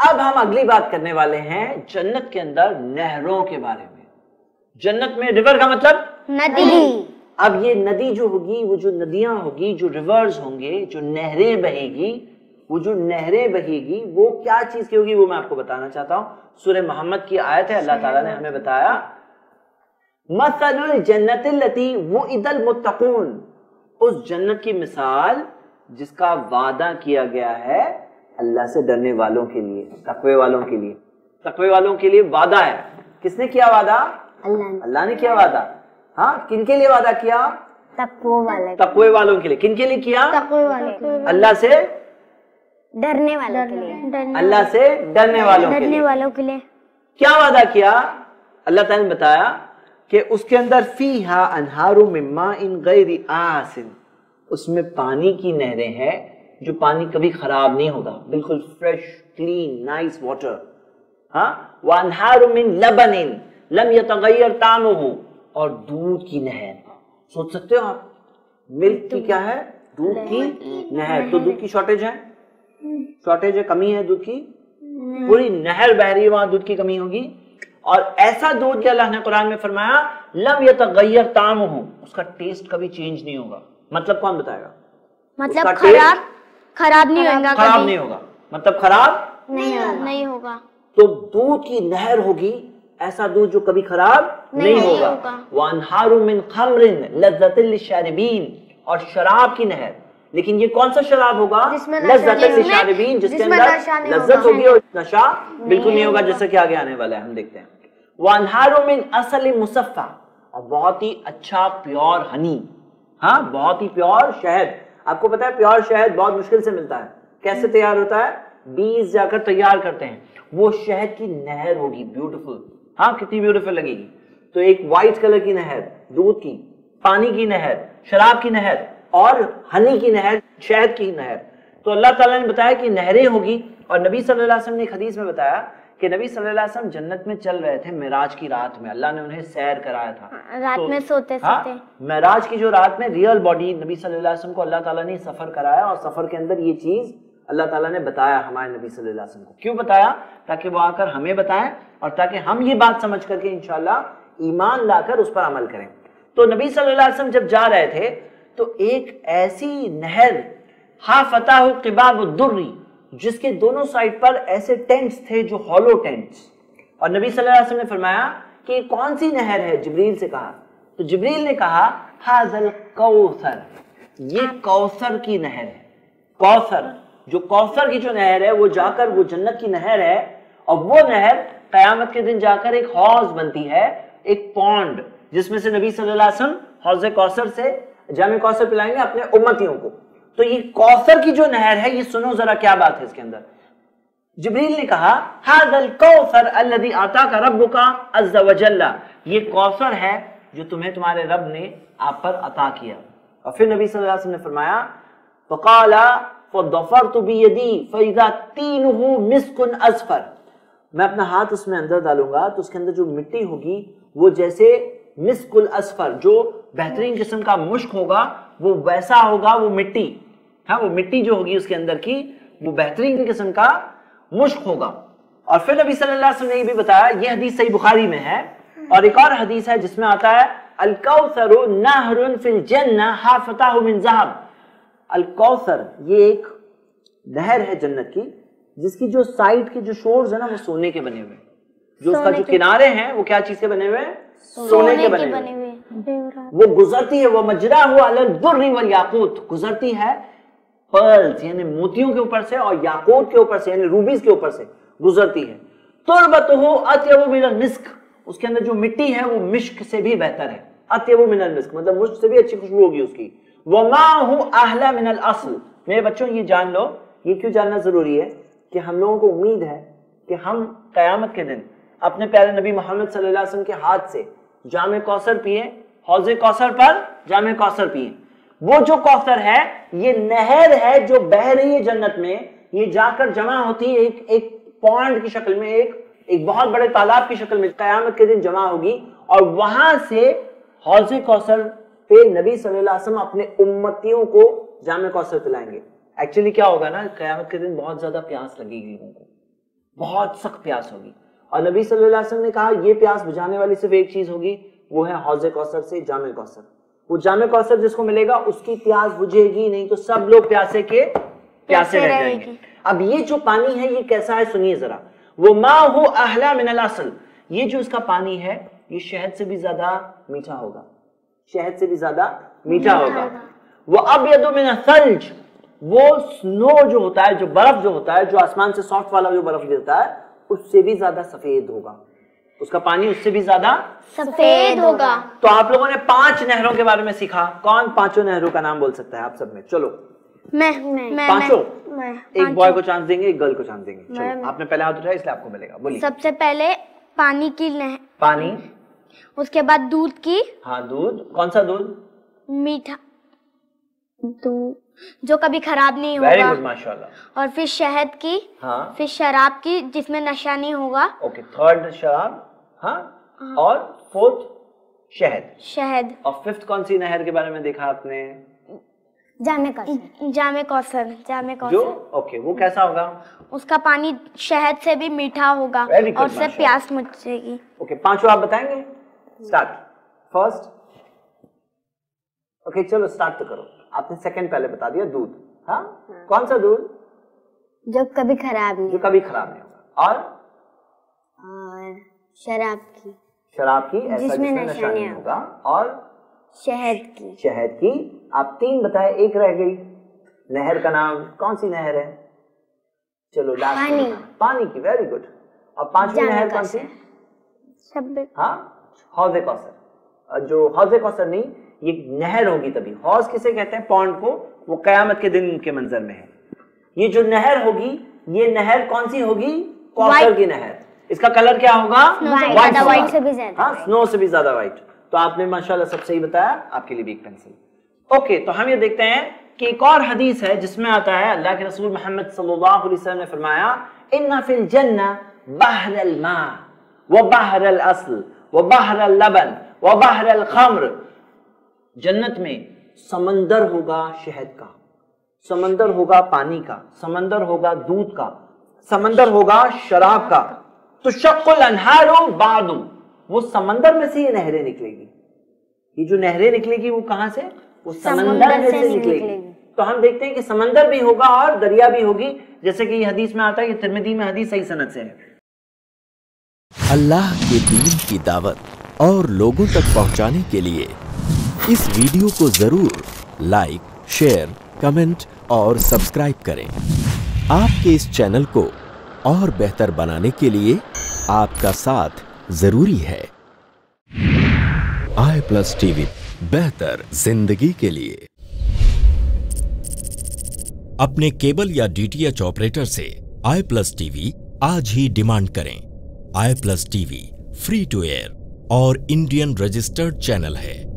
اب ہم اگلی بات کرنے والے ہیں جنت کے اندر نہروں کے بارے میں. جنت میں ریور کا مطلب ندی. اب یہ ندی جو ہوگی، وہ جو ندیاں ہوگی، جو ریورز ہوں گے، جو نہریں بہے گی، وہ جو نہریں بہے گی وہ کیا چیز کی ہوگی وہ میں آپ کو بتانا چاہتا ہوں. سورہ محمد کی آیت ہے، اللہ تعالیٰ نے ہمیں بتایا مثل الجنت التی وعد المتقون، اس جنت کی مثال جس کا وعدہ کیا گیا ہے اللہ سے ڈرنے والوں کے لیے، تقوی والوں کے لیے. تقوی والوں کے لیے وعدہ ہے. کس نے کیا وعدہ؟ اللہ نے کیا وعدہ. ہاں، کن کے لیے وعدہ کیا؟ تقوی والوں کے لیے. کن کے لیے کیا؟ اللہ سے ڈرنے والوں کے لیے. اللہ سے ڈرنے والوں کے لیے. کیا وعدہ کیا؟ اللہ تعالیٰ نے بتایا کہ اس کے اندر فیہا انہار من ماء غیر آسن، اس میں پانی کی نہریں ہیں جو پانی کبھی خراب نہیں ہوگا، بالکل فریش کلین نائس واٹر. ہاں، وانہار من لبن لم یتغیر طعمہ، اور دودھ کی نہر. سوچ سکتے ہو آپ، ملک کی کیا ہے؟ دودھ کی نہر. تو دودھ کی شارٹیج ہے، شارٹیج ہے، کمی ہے دودھ کی، پوری نہر بہ رہی ہے، وہاں دودھ کی کمی ہوگی. اور ایسا دودھ کہ اللہ نے قرآن میں فرمایا لم یتغیر طعمہ، اس کا ٹیسٹ کبھی چینج نہیں ہوگا. مطلب کون بتائے گا؟ مطلب خراب نہیں ہوگا. مطلب خراب نہیں ہوگا. تو دودھ کی نہر ہوگی، ایسا دودھ جو کبھی خراب نہیں ہوگا. وانہار من خمر لذۃ للشاربین، اور شراب کی نہر. لیکن یہ کون سا شراب ہوگا؟ لذۃ للشاربین، جس کے اندر لذت ہوگی اور نشہ بالکل نہیں ہوگا، جیسا کہ آگے آنے والا ہے ہم دیکھتے ہیں. وانہار من عسل مصفی، اور بہت ہی اچھا پیور ہنی. ہاں، بہت ہی پیور شہد. آپ کو پتا ہے پیور شہد بہت مشکل سے ملتا ہے. کیسے تیار ہوتا ہے؟ بیز جا کر تیار کرتے ہیں. وہ شہد کی نہر ہوگی بیوٹیفل. ہاں، کتنی بیوٹیفل لگے گی. تو ایک وائٹ کلر کی نہر، دودھ کی، پانی کی نہر، شراب کی نہر اور ہنی کی نہر، شہد کی نہر. تو اللہ تعالیٰ نے بتایا کہ نہریں ہوگی. اور نبی صلی اللہ علیہ وسلم نے ایک حدیث میں بتایا کہ نبی صلی اللہ علیہ وسلم جنت میں چل رہے تھے معراج کی رات میں. اللہ نے انہیں سیر کرایا تھا رات میں سوتے. معراج کی جو رات میں ریئل باڈی نبی صلی اللہ علیہ وسلم کو اللہ تعالیٰ نے سفر کرایا، اور سفر کے اندر یہ چیز اللہ تعالیٰ نے بتایا ہمارے نبی صلی اللہ علیہ وسلم کو. کیوں بتایا؟ تاکہ وہ آ کر ہمیں بتائیں، اور تاکہ ہم یہ بات سمجھ کر کے انشاءاللہ ایمان لا کر اس پر عمل کریں. تو نبی صلی اللہ علیہ وسلم جب جا رہے تھے تو ایک ایسی نہر حافتہ قباب الدری، جس کے دونوں سائڈ پر ایسے ٹینٹس تھے جو ہالو ٹینٹس. اور نبی صلی اللہ علیہ وسلم نے فرمایا کہ یہ کون سی نہر ہے؟ جبریل سے کہا. تو جبریل نے کہا ھذا الکوثر، یہ کوثر کی نہر ہے. کوثر، جو کوثر کی جو نہر ہے وہ جا کر وہ جنت کی نہر ہے. اور وہ نہر قیامت کے دن جا کر ایک حوض بنتی ہے، ایک پونڈ، جس میں سے نبی صلی اللہ علیہ وسلم حوض کوثر سے جام کوثر پلائیں گے اپنے امتیوں کو. تو یہ کوثر کی جو نہر ہے، یہ سنو ذرا کیا بات ہے اس کے اندر. جبریل نے کہا ھذا الکوثر الذی اعطاک ربک عز وجل، یہ کوثر ہے جو تمہیں تمہارے رب نے آپ پر عطا کیا. اور پھر نبی صلی اللہ علیہ وسلم نے فرمایا فقال فضفرت بیدی فاذا تینہ مسک اصفر، میں اپنا ہاتھ اس میں اندر ڈالوں گا تو اس کے اندر جو مٹی ہوگی وہ جیسے مسک الاصفر، جو بہترین قسم کا مشک ہوگا وہ ویسا ہوگا وہ مٹی. ہاں، وہ مٹی جو ہوگی اس کے اندر کی وہ بہترین قسم کا مشک ہوگا. اور پھر نبی صلی اللہ علیہ وسلم نے یہ بھی بتایا، یہ حدیث صحیح بخاری میں ہے. اور ایک اور حدیث ہے جس میں آتا ہے الکوثر نہر فی الجنہ حافتہ من ذہب. الکوثر یہ ایک نہر ہے جنت کی، جس کی جو سائڈ کے جو شورز ہیں نا وہ سونے کے بنے ہوئے، جو اس کا جو کنارے ہیں وہ کیا چیز کے بنے ہوئے؟ سونے کے بنے ہوئے. وہ گزرتی ہے، وہ مجرا ہوا علی الدر والیاقوت، گزرتی ہے پرلز یعنی موتیوں کے اوپر سے اور یاقوت کے اوپر سے یعنی روبیز کے اوپر سے گزرتی ہے. تربتہ اطیب من المسک، اس کے اندر جو مٹی ہے وہ مشک سے بھی بہتر ہے. اطیب من المسک مطلب مشک سے بھی اچھی خوشبو ہوگی اس کی. وماءہ احلی من الاصل. میرے بچوں یہ جان لو، یہ کیوں جاننا ضروری ہے کہ ہم لوگوں کو امید ہے کہ ہم قیامت کے دن اپنے پیارے نبی محمد صلی اللہ علیہ وسلم کے ہاتھ سے جام کوثر پیئیں، حوض کوثر پر جام کوثر پیئیں. وہ جو کوثر ہے یہ نہر ہے جو بہ رہی ہے جنت میں، یہ جا کر جمع ہوتی ہے ایک پونڈ کی شکل میں، ایک بہت بڑے تالاب کی شکل میں قیامت کے دن جمع ہوگی. اور وہاں سے حوض کوثر پہ نبی صلی اللہ علیہ وسلم اپنے امتیوں کو جام کوثر پلائیں گے. ایکچولی کیا ہوگا نا، قیامت کے دن بہت زیادہ پیاس لگے گی لوگوں کو، بہت سخت پیاس ہوگی. اور نبی صلی اللہ علیہ وسلم نے کہا یہ پیاس بجھانے والی صرف ایک چیز ہوگی, وہ ہے حوض کوثر سے جام کوثر. وہ جام کوثر جس کو ملے گا اس کی پیاس بجھے گی نہیں تو سب لوگ پیاسے کے پیاسے رہ جائیں گے. اب یہ جو پانی ہے یہ کیسا ہے سنیے ذرا. وہ ماء احلی من العسل, یہ جو اس کا پانی ہے یہ شہد سے بھی زیادہ میٹھا ہوگا, شہد سے بھی زیادہ میٹھا ہوگا. وہ ابیض من الثلج, وہ سنو جو ہوتا ہے, جو برف جو ہوتا ہے, جو آسمان سے سافٹ والا جو برف گرتا ہے اس سے بھی زیادہ سفید ہوگا, اس کا پانی اس سے بھی زیادہ سفید ہوگا. تو آپ لوگوں نے 5 نہروں کے بارے میں سیکھا. کون 5 نہروں کا نام بول سکتا ہے آپ سب میں؟ چلو میں 5. ایک بوائے کو چانس دیں گے, ایک گرل کو چانس دیں گے. چلو آپ نے پہلے ہاتھ اٹھایا اس لیے آپ کو ملے گا. بولیے. سب سے پہلے پانی کی نہر, پانی, اس کے بعد دودھ کی. ہاں دودھ. کون سا دودھ؟ میٹھا دودھ جو کبھی خراب نہیں ویری ہوگا. گڈ ماشاءاللہ. اور پھر شہد کی. ہاں. پھر شراب کی جس میں نشہ نہیں ہوگا. اوکے, 3rd شراب. ہاں. اور 4th شہد. شہد. اور 5th کون سی نہر کے بارے میں دیکھا آپ نے؟ جام کوثر. جو اوکے وہ کیسا ہوگا؟ اس کا پانی شہد سے بھی میٹھا ہوگا اور اس سے پیاس مٹے گی. اوکے 5 آپ بتائیں گے؟ اسٹارٹ. فرسٹ. اوکے چلو اسٹارٹ تو کرو. آپ نے سیکنڈ پہلے بتا دیا, دودھ. ہاں کون سا دودھ؟ جو کبھی خراب نہیں, جو کبھی خراب نہیں ہوگا. اور شراب کی ایسا جس میں نشہ نہیں ہوگا. اور شہد کی. آپ 3 بتائے, ایک رہ گئی. نہر کا نام کون سی نہر ہے؟ چلو لاسٹ. پانی کی. Very good. اور 5ویں نہر کون سی؟ ہاں حوض کوثر. جو حوض کوثر نہیں, یہ نہر ہوگی تبھی. حوض کسے کہتے ہیں؟ پونڈ کو. وہ قیامت کے دن کے منظر میں ہے. یہ جو نہر ہوگی یہ نہر کون سی ہوگی؟ کوثر کی نہر. اس کا کلر کیا ہوگا؟ وائٹ سے بھی زیادہ. ہاں سنو سے بھی زیادہ وائٹ. تو آپ نے ماشاءاللہ سب صحیح بتایا. آپ کے لیے بھی ایک پینسل. اوکے تو ہم یہ دیکھتے ہیں کہ ایک اور حدیث ہے جس میں آتا ہے اللہ کے رسول محمد صلی اللہ علیہ وسلم نے فرمایا ان فی الجنہ بحر الماء وبحر العسل وبحر اللبن وبحر الخمر. جنت میں سمندر ہوگا شہد کا, سمندر ہوگا پانی کا, سمندر ہوگا دودھ کا, سمندر ہوگا شراب کا. تشق الانہار بعد, وہ سمندر میں سے یہ نہریں نکلے گی. یہ جو نہریں نکلے گی وہ کہاں سے؟ وہ سمندر میں سے نکلے گی. تو ہم دیکھتے ہیں کہ سمندر بھی ہوگا اور دریا بھی ہوگی, جیسے کہ یہ حدیث میں آتا ہے. یہ ترمذی میں حدیث صحیح سند سے ہے. اللہ کے دین کی دعوت اور لوگوں تک پہنچانے کے لیے اس ویڈیو کو ضرور لائک, شیئر, کمنٹ اور سبسکرائب کریں. آپ کے اس چینل کو اور بہتر بنانے کے لیے آپ کا ساتھ ضروری ہے. i+TV بہتر زندگی کے لیے. اپنے کیبل یا DTH آپریٹر سے i+TV آج ہی ڈیمانڈ کریں. i+TV فری ٹو ایئر اور انڈین رجسٹرڈ چینل ہے.